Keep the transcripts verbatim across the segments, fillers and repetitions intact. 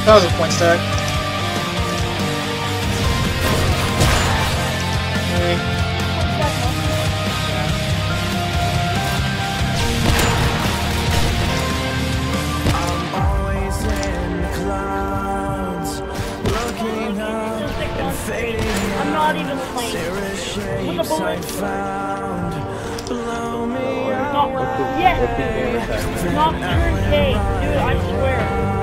That was a point stack. Okay. I'm not even playing. With the bullet. Not, yes. Not turn K. Dude, I swear.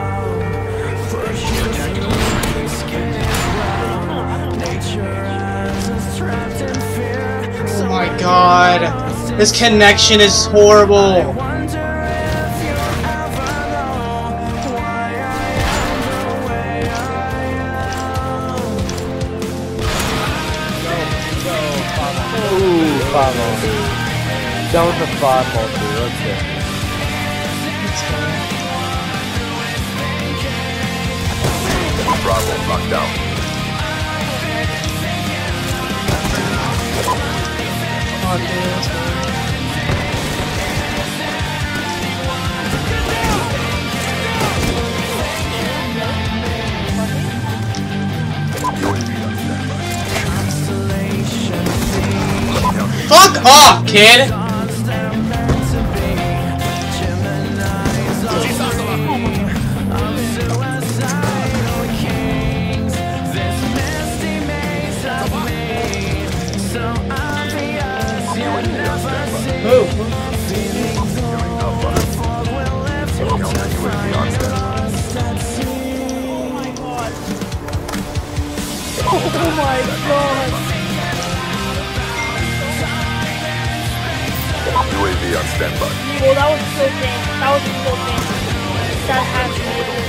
Oh my god. This connection is horrible. Ooh, five on two. That was a five on two, let's go. Bravo locked down. Oh, dude, that's good. Fuck off, kid! Move. Oh my god. U A V on standby. Well, that was so dangerous. That was so dangerous. That has to be